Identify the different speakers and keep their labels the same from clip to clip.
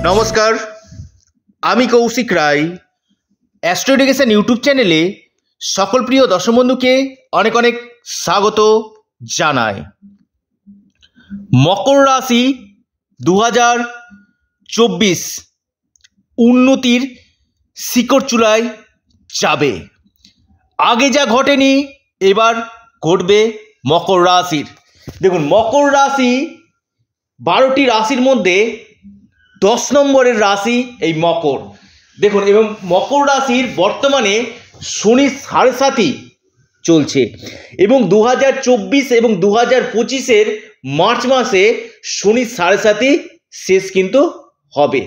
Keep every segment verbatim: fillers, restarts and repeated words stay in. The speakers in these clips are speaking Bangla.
Speaker 1: নমস্কার, আমি Koushik Roy. Astro education YouTube চ্যানেলে সকল প্রিয় দর্শক বন্ধুকে অনেক অনেক স্বাগত জানাই। মকর রাশি দু হাজার চব্বিশ উন্নতির শিকড় চূড়ায় যাবে। আগে যা ঘটেনি এবার ঘটবে মকর রাশির। দেখুন, মকর রাশি বারোটি রাশির মধ্যে দশ নম্বরের রাশি এই মকর। দেখুন, এবং মকর রাশির বর্তমানে শনি সাড়ে সাতই চলছে এবং দু হাজার চব্বিশ এবং দু হাজার পঁচিশের মার্চ মাসে শনি সাড়ে সাতই শেষ কিন্তু হবে।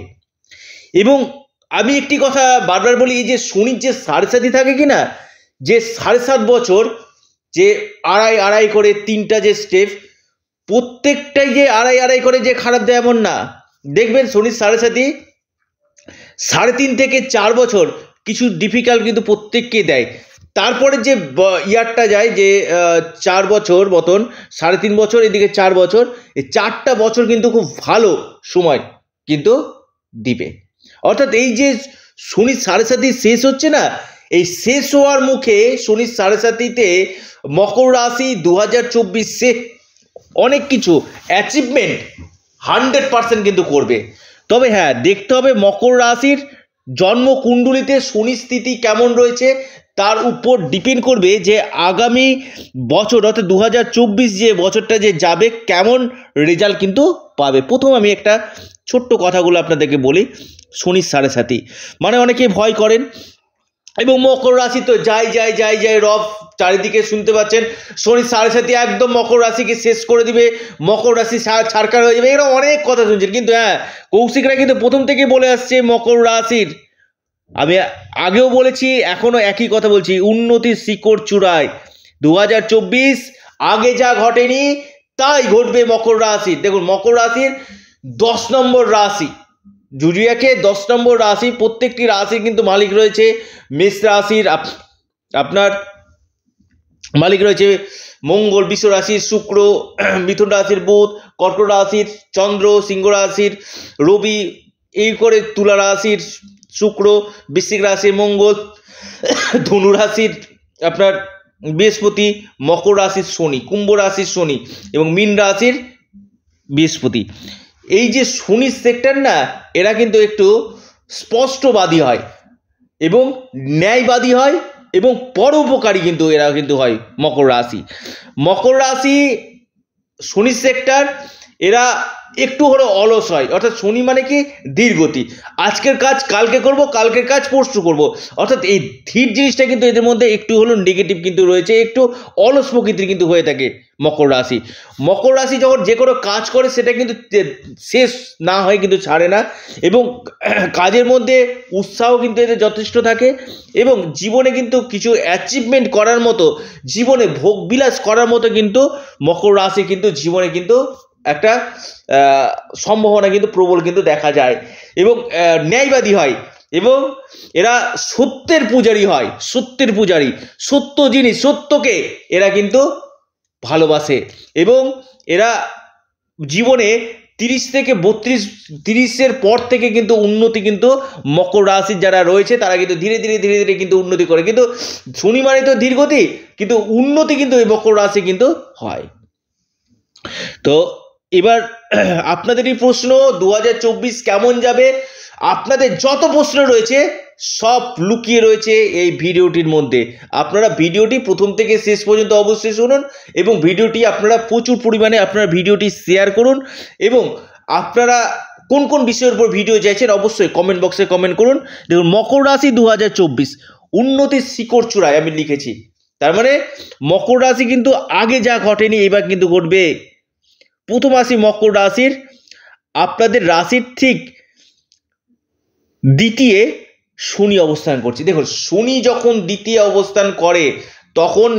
Speaker 1: এবং আমি একটি কথা বারবার বলি, যে শনির যে সাড়ে সাতই থাকে কি না, যে সাড়ে সাত বছর যে আড়াই আড়াই করে তিনটা যে স্টেপ, প্রত্যেকটাই যে আড়াই আড়াই করে যে খারাপ দেয় এমন না। দেখবেন শনির সাড়ে সাতই সাড়ে তিন থেকে চার বছর কিছু ডিফিকাল্ট কিন্তু প্রত্যেককে দেয়। তারপরে যে ইয়ারটা যায় যে চার বছর মতন, সাড়ে তিন বছর এদিকে চার বছর, এই চারটা বছর কিন্তু খুব ভালো সময় কিন্তু দিবে। অর্থাৎ এই যে শনির সাড়ে সাতই শেষ হচ্ছে না, এই শেষ হওয়ার মুখে শনির সাড়ে সাতিতে মকর রাশি দু হাজার চব্বিশে অনেক কিছু অ্যাচিভমেন্ট হান্ড্রেড পার্সেন্ট কিন্তু করবে। তবে হ্যাঁ, দেখতে হবে মকর রাশির জন্মকুণ্ডলিতে শনির স্থিতি কেমন রয়েছে, তার উপর ডিপেন্ড করবে যে আগামী বছর অর্থাৎ দু হাজার চব্বিশ যে বছরটা যে যাবে কেমন রেজাল্ট কিন্তু পাবে। প্রথম আমি একটা ছোট্ট কথাগুলো আপনাদেরকে বলি। শনির সাড়ে সাতই মানে অনেকে ভয় করেন, এবং মকর রাশি তো যাই যাই যাই যাই রব চারিদিকে শুনতে পাচ্ছেন, শনি সাড়ে সাতই একদম মকর রাশিকে শেষ করে দিবে, মকর রাশি ছাড়কার হয়ে যাবে, এরকম অনেক কথা শুনছেন। কিন্তু হ্যাঁ, কৌশিকরা কিন্তু প্রথম থেকে বলে আসছে মকর রাশির, আমি আগেও বলেছি এখনো একই কথা বলছি, উন্নতির শিকড় চূড়ায়। দু হাজার চব্বিশ আগে যা ঘটেনি তাই ঘটবে মকর রাশির। দেখুন, মকর রাশির দশ নম্বর রাশি, জুডিয়াকে দশ নম্বর রাশি, প্রত্যেকটি রাশির কিন্তু মালিক রয়েছে। মেষ রাশির আপনার মালিক রয়েছে মঙ্গল, বৃষ রাশির শুক্র, মিথুন রাশির বুধ, কর্কট রাশির চন্দ্র, সিংহ রাশির রবি, এই করে তুলা রাশির শুক্র, বৃশ্চিক রাশির মঙ্গল, ধনু রাশির আপনার বৃহস্পতি, মকর রাশির শনি, কুম্ভ রাশির শনি এবং মীন রাশির বৃহস্পতি। এই যে শনির সেক্টর না, এরা কিন্তু একটু স্পষ্টবাদী হয় এবং ন্যায়বাদী হয় এবং পরোপকারী কিন্তু এরা কিন্তু হয় মকর রাশি। মকর রাশি শনির সেক্টর, এরা একটু হলো অলস হয়। অর্থাৎ শনি মানে কি ধীরগতি, আজকের কাজ কালকে করব, কালকের কাজ পরশু করব। অর্থাৎ এই ধীর জিনিসটা কিন্তু এদের মধ্যে একটু হলো নেগেটিভ কিন্তু রয়েছে, একটু অলস প্রকৃতির কিন্তু হয়ে থাকে মকর রাশি। মকর রাশি যখন যে কোনো কাজ করে সেটা কিন্তু শেষ না হয় কিন্তু ছাড়ে না, এবং কাজের মধ্যে উৎসাহ কিন্তু এদের যথেষ্ট থাকে, এবং জীবনে কিন্তু কিছু অ্যাচিভমেন্ট করার মতো, জীবনে ভোগবিলাস করার মতো কিন্তু মকর রাশি কিন্তু জীবনে কিন্তু একটা সম্ভাবনা কিন্তু প্রবল কিন্তু দেখা যায়, এবং ন্যায়বাদী হয়, এবং এরা সত্যের পূজারী হয়। সত্যের পূজারী, সত্য জিনিস, সত্যকে এরা কিন্তু ভালোবাসে, এবং এরা জীবনে তিরিশ থেকে বত্রিশ তিরিশের পর থেকে কিন্তু উন্নতি কিন্তু মকর রাশির যারা রয়েছে তারা কিন্তু ধীরে ধীরে ধীরে ধীরে কিন্তু উন্নতি করে। কিন্তু শনি মানে তো ধীরগতি, কিন্তু উন্নতি কিন্তু এই মকর রাশি কিন্তু হয়। তো এবার আপনাদেরই প্রশ্ন, দু হাজার চব্বিশ কেমন যাবে? আপনাদের যত প্রশ্ন রয়েছে সব লুকিয়ে রয়েছে এই ভিডিওটির মধ্যে। আপনারা ভিডিওটি প্রথম থেকে শেষ পর্যন্ত অবশ্যই শুনুন, এবং ভিডিওটি আপনারা প্রচুর পরিমাণে আপনারা ভিডিওটি শেয়ার করুন, এবং আপনারা কোন কোন বিষয়ের উপর ভিডিও চাইছেন অবশ্যই কমেন্ট বক্সে কমেন্ট করুন। দেখুন, মকর রাশি দু হাজার চব্বিশ উন্নতির শিকড় চূড়ায় আমি লিখেছি, তার মানে মকর রাশি কিন্তু আগে যা ঘটেনি এবার কিন্তু ঘটবে। প্রথম রাশি মকর রাশির, আপনাদের রাশির ঠিক দ্বিতীয় শনি অবস্থান করছে। দেখুন, শনি যখন দ্বিতীয় অবস্থান করে তখন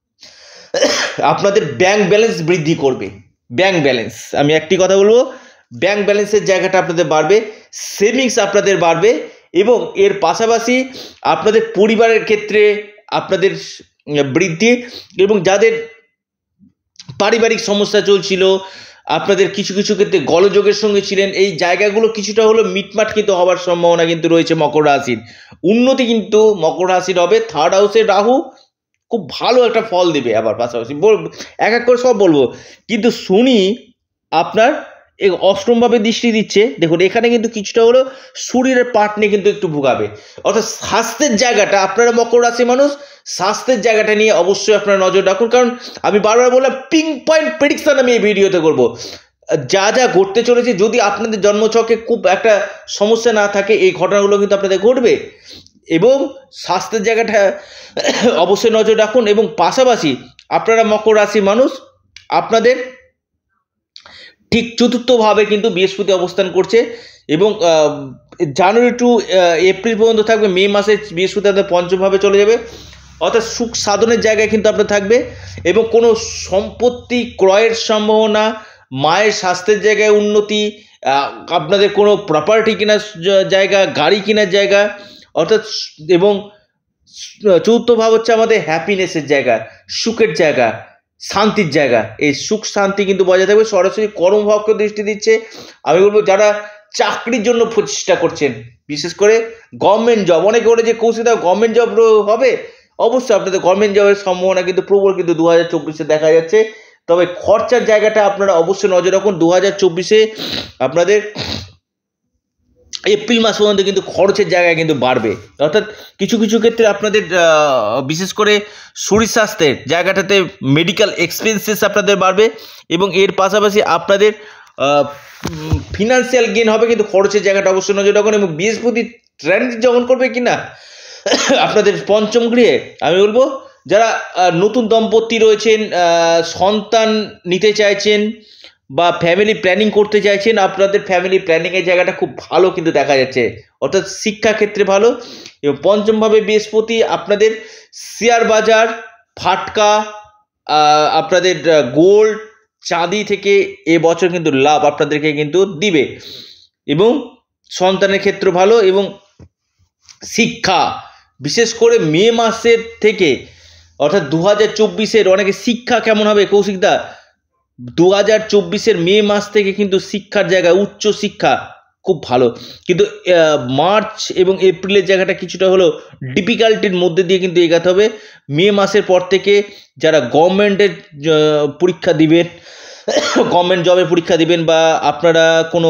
Speaker 1: আপনাদের ব্যাংক ব্যালেন্স বৃদ্ধি করবে। ব্যাংক ব্যালেন্স, আমি একটি কথা বলবো, ব্যাংক ব্যালেন্সের জায়গাটা আপনাদের বাড়বে, সেভিংস আপনাদের বাড়বে, এবং এর পাশাপাশি আপনাদের পরিবারের ক্ষেত্রে আপনাদের বৃদ্ধি, এবং যাদের পারিবারিক সমস্যা চলছিল, আপনাদের কিছু কিছু ক্ষেত্রে গোলযোগের সঙ্গে ছিলেন, এই জায়গাগুলো কিছুটা হলো মিটমাট কিন্তু হওয়ার সম্ভাবনা কিন্তু রয়েছে মকর রাশির। উন্নতি কিন্তু মকর রাশির হবে। থার্ড হাউসে রাহু খুব ভালো একটা ফল দেবে, আবার পাশাপাশি এক এক করে সব বলবো। কিন্তু শনি আপনার অষ্টমভাবে দৃষ্টি দিচ্ছে। দেখুন এখানে কিন্তু কিছুটা হলো শরীরের পার্ট নিয়ে কিন্তু একটু ভোগাবে, অর্থাৎ স্বাস্থ্যের জায়গাটা, আপনারা মকর রাশি মানুষ স্বাস্থ্যের জায়গাটা নিয়ে অবশ্যই আপনারা নজর রাখুন। কারণ আমি বারবার বললাম পিং পয়েন্ট প্রেডিকশন আমি এই ভিডিওতে করবো, যা যা ঘটতে চলেছে। যদি আপনাদের জন্মছকে খুব একটা সমস্যা না থাকে, এই ঘটনাগুলো কিন্তু আপনাদের ঘটবে। এবং স্বাস্থ্যের জায়গাটা অবশ্যই নজর রাখুন। এবং পাশাপাশি আপনারা মকর রাশি মানুষ, আপনাদের ঠিক চতুর্থভাবে কিন্তু বৃহস্পতি অবস্থান করছে এবং জানুয়ারি টু এপ্রিল পর্যন্ত থাকবে। মে মাসে বৃহস্পতি আপনার পঞ্চমভাবে চলে যাবে, অর্থাৎ সুখ সাধনের জায়গায় কিন্তু আপনার থাকবে। এবং কোনো সম্পত্তি ক্রয়ের সম্ভাবনা, মায়ের স্বাস্থ্যের জায়গায় উন্নতি, আপনাদের কোনো প্রপার্টি কেনার জায়গা, গাড়ি কেনার জায়গা, অর্থাৎ এবং চতুর্থ ভাব হচ্ছে আমাদের হ্যাপিনেসের জায়গা, সুখের জায়গা, শান্তির জায়গা। এই সুখ শান্তি কিন্তু বজায় থাকবে। সরাসরি কর্মভাবকে দৃষ্টি দিচ্ছে। আমি বলবো যারা চাকরির জন্য প্রচেষ্টা করছেন, বিশেষ করে গভর্নমেন্ট জব, অনেকে বলে যে কৌশিকদা গভর্নমেন্ট জব হবে, অবশ্যই আপনাদের গভর্নমেন্ট জবের সম্ভাবনা কিন্তু প্রবল কিন্তু দু হাজার চব্বিশে দেখা যাচ্ছে। তবে খরচার জায়গাটা আপনারা অবশ্যই নজর রাখুন। দু হাজার চব্বিশে আপনাদের এপ্রিল মাস পর্যন্ত কিন্তু খরচের জায়গায় কিন্তু বাড়বে, অর্থাৎ কিছু কিছু ক্ষেত্রে আপনাদের বিশেষ করে শরীর স্বাস্থ্যের জায়গাটাতে মেডিকেল এক্সপেন্সেস আপনাদের বাড়বে। এবং এর পাশাপাশি আপনাদের ফিনান্সিয়াল গেন হবে, কিন্তু খরচের জায়গাটা অবশ্যই নজর রাখুন। এবং বৃহস্পতি ট্রানজিট যখন করবে কিনা আপনাদের পঞ্চম গৃহে, আমি বলবো যারা নতুন দম্পতি রয়েছেন, সন্তান নিতে চাইছেন বা ফ্যামিলি প্ল্যানিং করতে চাইছেন, আপনাদের ফ্যামিলি প্ল্যানিংয়ের জায়গাটা খুব ভালো কিন্তু দেখা যাচ্ছে, অর্থাৎ শিক্ষা ক্ষেত্রে ভালো। এবং পঞ্চমভাবে বৃহস্পতি আপনাদের শেয়ার বাজার, ফাটকা, আপনাদের গোল্ড, চাঁদি থেকে এবছর কিন্তু লাভ আপনাদেরকে কিন্তু দিবে। এবং সন্তানের ক্ষেত্র ভালো। এবং শিক্ষা, বিশেষ করে মে মাসের থেকে, অর্থাৎ দু হাজার চব্বিশের অনেকে শিক্ষা কেমন হবে কৌশিকদা, দু হাজার চব্বিশের মে মাস থেকে কিন্তু শিক্ষার জায়গা, উচ্চ শিক্ষা খুব ভালো। কিন্তু মার্চ এবং এপ্রিলের জায়গাটা কিছুটা হলো ডিফিকাল্টির মধ্যে দিয়ে কিন্তু এগাতে হবে। মে মাসের পর থেকে যারা গভর্নমেন্টের পরীক্ষা দিবেন, গভর্নমেন্ট জবের পরীক্ষা দিবেন, বা আপনারা কোনো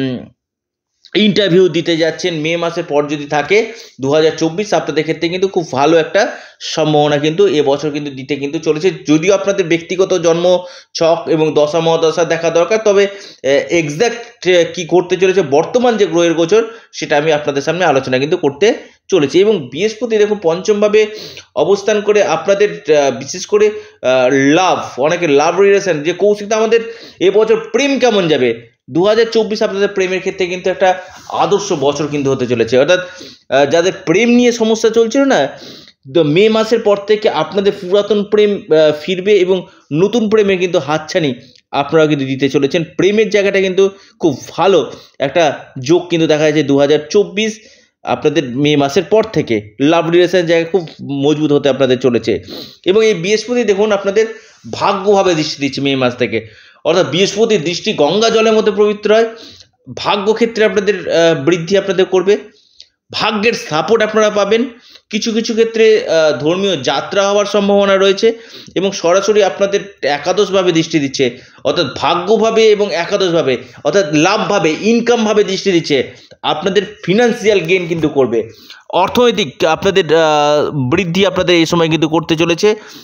Speaker 1: ইন্টারভিউ দিতে যাচ্ছেন, মে মাসের পর যদি থাকে দু হাজার চব্বিশ আপনাদের ক্ষেত্রে কিন্তু খুব ভালো একটা সম্ভাবনা কিন্তু এবছর কিন্তু দিতে কিন্তু চলেছে। যদিও আপনাদের ব্যক্তিগত জন্ম ছক এবং দশা মহাদশা দেখা দরকার, তবে এক্স্যাক্ট কি করতে চলেছে বর্তমান যে গ্রহের গোচর সেটা আমি আপনাদের সামনে আলোচনা কিন্তু করতে চলেছি। এবং বৃহস্পতি দেখুন পঞ্চমভাবে অবস্থান করে আপনাদের বিশেষ করে লাভ, অনেকে লাভ রিলেশন, যে কৌশিকতা আমাদের এবছর প্রেম কেমন যাবে, দু হাজার চব্বিশ আপনাদের প্রেমের ক্ষেত্রে কিন্তু একটা আদর্শ বছর কিন্তু হতে চলেছে। অর্থাৎ যাদের প্রেম নিয়ে সমস্যা চলছিল না, তো মে মাসের পর থেকে আপনাদের পুরাতন প্রেম ফিরবে এবং নতুন প্রেমের কিন্তু হাতছানি আপনারা কিন্তু দিতে চলেছেন। প্রেমের জায়গাটা কিন্তু খুব ভালো একটা যোগ কিন্তু দেখা যাচ্ছে দু হাজার চব্বিশ আপনাদের মে মাসের পর থেকে। লাভ রিলেশনের জায়গা খুব মজবুত হতে আপনাদের চলেছে। এবং এই বৃহস্পতি দেখুন আপনাদের ভাগ্যভাবে দৃষ্টি দিচ্ছে মে মাস থেকে, অর্থাৎ বৃহস্পতির দৃষ্টি গঙ্গা জলের মধ্যে পবিত্র হয়। ভাগ্য ক্ষেত্রে আপনাদের বৃদ্ধি আপনাদের করবে, ভাগ্যের সাপোর্ট আপনারা পাবেন। কিছু কিছু ক্ষেত্রে ধর্মীয় যাত্রা হওয়ার সম্ভাবনা রয়েছে। এবং সরাসরি আপনাদের একাদশভাবে দৃষ্টি দিচ্ছে, অর্থাৎ ভাগ্যভাবে এবং একাদশভাবে, অর্থাৎ লাভভাবে, ইনকামভাবে দৃষ্টি দিচ্ছে। আপনাদের ফিনান্সিয়াল গেইন কিন্তু করবে, অর্থনৈতিক আপনাদের বৃদ্ধি আপনাদের এই সময় কিন্তু করতে চলেছে।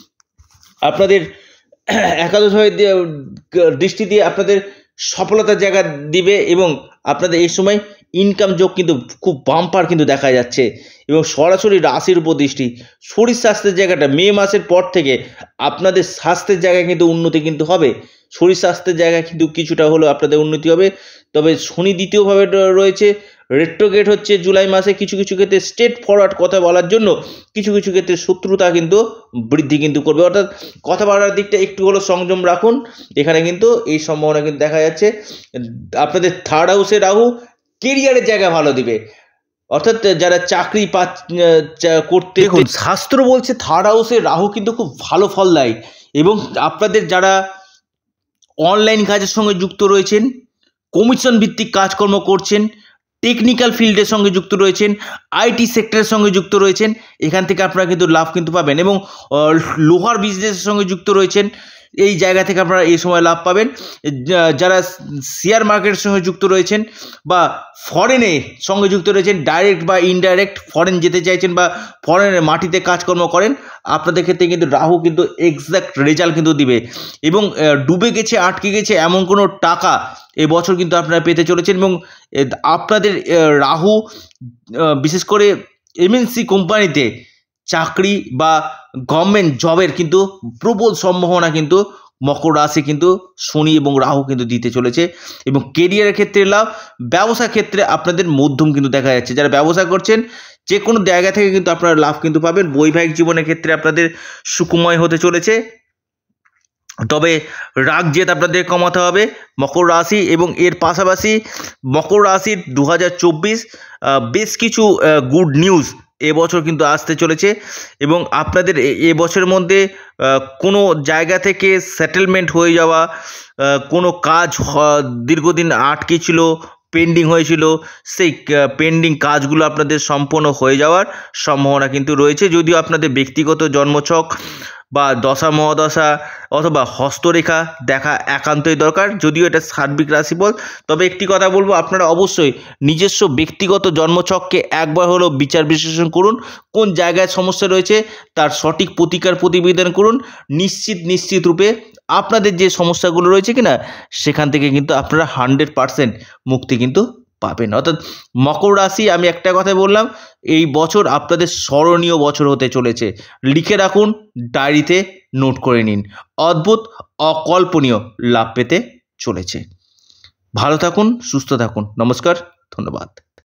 Speaker 1: আপনাদের একাদশভাবে দৃষ্টি দিয়ে আপনাদের সফলতার জায়গা দিবে এবং আপনাদের এই সময় ইনকাম যোগ কিন্তু খুব বাম্পার কিন্তু দেখা যাচ্ছে। এবং সরাসরি রাশির উপর দৃষ্টি, শরীর স্বাস্থ্যের জায়গাটা মে মাসের পর থেকে আপনাদের স্বাস্থ্যের জায়গায় কিন্তু উন্নতি কিন্তু হবে। শরীর স্বাস্থ্যের জায়গায় কিন্তু কিছুটা হলেও আপনাদের উন্নতি হবে। তবে শনি দ্বিতীয়ভাবে রয়েছে, রেট্রোগেট হচ্ছে জুলাই মাসে। কিছু কিছু ক্ষেত্রে স্ট্রেট ফরওয়ার্ড কথা বলার জন্য কিছু কিছু ক্ষেত্রে শত্রুতা কিন্তু বৃদ্ধি কিন্তু করবে, অর্থাৎ কথা বলার দিকটা একটু হলো সংযম রাখুন। এখানে কিন্তু এই সম্ভাবনা কিন্তু দেখা যাচ্ছে। আপনাদের থার্ড হাউসে রাহু কেরিয়ারের জায়গা ভালো দিবে, অর্থাৎ যারা চাকরি পা করতে, দেখুন শাস্ত্র বলছে থার্ড হাউসে রাহু কিন্তু খুব ভালো ফল দেয়। এবং আপনাদের যারা অনলাইন কাজের সঙ্গে যুক্ত রয়েছেন, কমিশন ভিত্তিক কাজকর্ম করছেন, টেকনিক্যাল ফিল্ডের সঙ্গে যুক্ত রয়েছেন, আইটি সেক্টরের সঙ্গে যুক্ত রয়েছেন, এখান থেকে আপনারা কিন্তু লাভ কিন্তু পাবেন। এবং লোহার বিজনেসের সঙ্গে যুক্ত রয়েছেন, এই জায়গা থেকে আপনারা এই সময় লাভ পাবেন। যারা শেয়ার মার্কেটের সঙ্গে যুক্ত রয়েছেন বা ফরেনে সঙ্গে যুক্ত রয়েছেন, ডাইরেক্ট বা ইনডাইরেক্ট ফরেন যেতে চাইছেন বা ফরেনের মাটিতে কাজকর্ম করেন, আপনাদের ক্ষেত্রে কিন্তু রাহু কিন্তু এক্সাক্ট রেজাল্ট কিন্তু দিবে। এবং ডুবে গেছে, আটকে গেছে এমন কোনো টাকা এবছর কিন্তু আপনারা পেতে চলেছেন। এবং আপনাদের রাহু বিশেষ করে এমএনসি কোম্পানিতে চাকরি বা গভর্নমেন্ট জবের কিন্তু প্রবল সম্ভাবনা কিন্তু মকর রাশি কিন্তু শনি এবং রাহু কিন্তু দিতে চলেছে। এবং কেরিয়ারের ক্ষেত্রে লাভ, ব্যবসা ক্ষেত্রে আপনাদের মধ্যম কিন্তু দেখা যাচ্ছে। যারা ব্যবসা করছেন যে কোনো জায়গা থেকে কিন্তু আপনারা লাভ কিন্তু পাবেন। বৈবাহিক জীবনের ক্ষেত্রে আপনাদের সুখময় হতে চলেছে, তবে রাগ জেদ আপনাদের কমাতে হবে মকর রাশি। এবং এর পাশাপাশি মকর রাশির দু হাজার চব্বিশ বেশ কিছু গুড নিউজ এবছর কিন্তু আসতে চলেছে। এবং আপনাদের এবছরের মধ্যে কোনো জায়গা থেকে সেটেলমেন্ট হয়ে যাওয়া, কোনো কাজ দীর্ঘদিন আটকে ছিল, পেন্ডিং হয়েছিল, সেই পেন্ডিং কাজগুলো আপনাদের সম্পন্ন হয়ে যাওয়ার সম্ভাবনা কিন্তু রয়েছে। যদিও আপনাদের ব্যক্তিগত জন্মছক বা দশা মহাদশা অথবা হস্তরেখা দেখা একান্তই দরকার, যদিও এটা সার্বিক রাশিফল। তবে একটি কথা বলবো, আপনারা অবশ্যই নিজস্ব ব্যক্তিগত জন্মছককে একবার হলেও বিচার বিশ্লেষণ করুন, কোন জায়গায় সমস্যা রয়েছে তার সঠিক প্রতিকার প্রতিবেদন করুন। নিশ্চিত নিশ্চিত রূপে আপনাদের যে সমস্যাগুলো রয়েছে কিনা সেখান থেকে কিন্তু আপনারা হান্ড্রেড পারসেন্ট মুক্তি কিন্তু পাবেন। অর্থাৎ মকর রাশি, আমি একটা কথা বললাম, এই বছর আপনাদের স্মরণীয় বছর হতে চলেছে। লিখে রাখুন, ডায়েরিতে নোট করে নিন, অদ্ভুত অকল্পনীয় লাভ পেতে চলেছে। ভালো থাকুন, সুস্থ থাকুন, নমস্কার, ধন্যবাদ।